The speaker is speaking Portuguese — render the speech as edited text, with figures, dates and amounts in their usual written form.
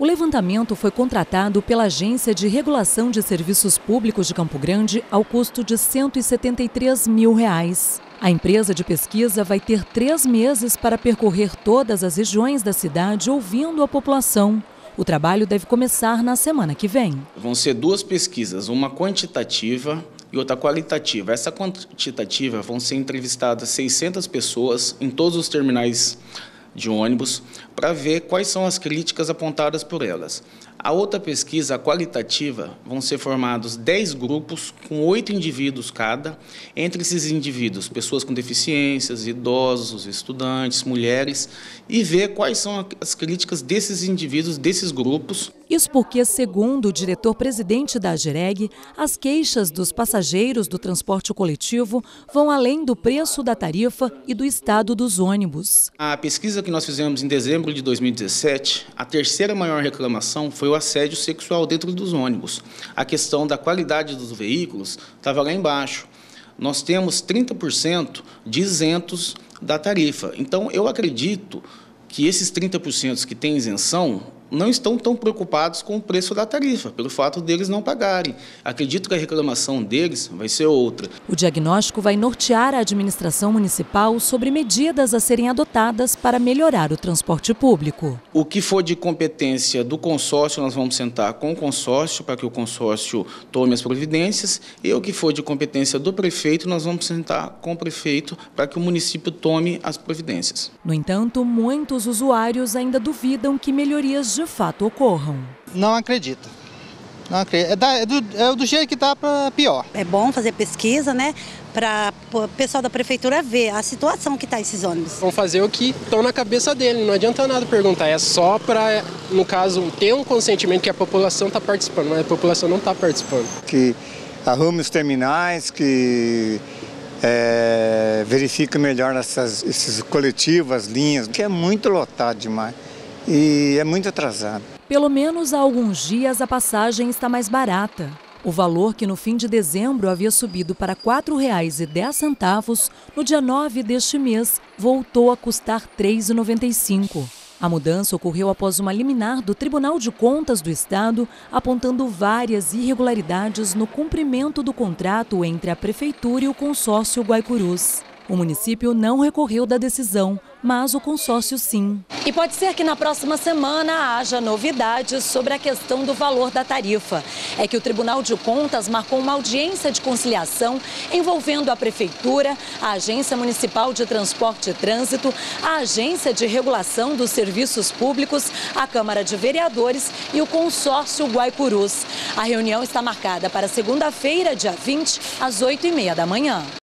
O levantamento foi contratado pela Agência de Regulação de Serviços Públicos de Campo Grande ao custo de R$ 173 mil. A empresa de pesquisa vai ter 3 meses para percorrer todas as regiões da cidade ouvindo a população. O trabalho deve começar na semana que vem. Vão ser 2 pesquisas, uma quantitativa e outra qualitativa. Essa quantitativa vão ser entrevistadas 600 pessoas em todos os terminais de ônibus para ver quais são as críticas apontadas por elas. A outra pesquisa, a qualitativa, vão ser formados 10 grupos com 8 indivíduos cada. Entre esses indivíduos, pessoas com deficiências, idosos, estudantes, mulheres, e ver quais são as críticas desses indivíduos, desses grupos. Isso porque, segundo o diretor-presidente da AGEREG, as queixas dos passageiros do transporte coletivo vão além do preço da tarifa e do estado dos ônibus. A pesquisa que nós fizemos em dezembro de 2017, a terceira maior reclamação foi o assédio sexual dentro dos ônibus. A questão da qualidade dos veículos estava lá embaixo. Nós temos 30% de isentos da tarifa. Então, eu acredito que esses 30% que têm isenção não estão tão preocupados com o preço da tarifa, pelo fato deles não pagarem. Acredito que a reclamação deles vai ser outra. O diagnóstico vai nortear a administração municipal sobre medidas a serem adotadas para melhorar o transporte público. O que for de competência do consórcio, nós vamos sentar com o consórcio para que o consórcio tome as providências, e o que for de competência do prefeito, nós vamos sentar com o prefeito para que o município tome as providências. No entanto, muitos usuários ainda duvidam que melhorias de fato ocorram. Não acredito. Não acredito. É do jeito que está para pior. É bom fazer pesquisa, né? Para o pessoal da prefeitura ver a situação que está esses ônibus. Vão fazer o que estão na cabeça dele, não adianta nada perguntar. É só para, no caso, ter um consentimento que a população está participando, mas a população não está participando. Que arrume os terminais, que verifique melhor esses coletivos, as linhas, que é muito lotado demais. E é muito atrasado. Pelo menos há alguns dias a passagem está mais barata. O valor, que no fim de dezembro havia subido para R$ 4,10, no dia 9 deste mês voltou a custar R$ 3,95. A mudança ocorreu após uma liminar do Tribunal de Contas do Estado apontando várias irregularidades no cumprimento do contrato entre a Prefeitura e o consórcio Guaicurus. O município não recorreu da decisão, mas o consórcio sim. E pode ser que na próxima semana haja novidades sobre a questão do valor da tarifa. É que o Tribunal de Contas marcou uma audiência de conciliação envolvendo a Prefeitura, a Agência Municipal de Transporte e Trânsito, a Agência de Regulação dos Serviços Públicos, a Câmara de Vereadores e o consórcio Guaicurus. A reunião está marcada para segunda-feira, dia 20, às 8h30 da manhã.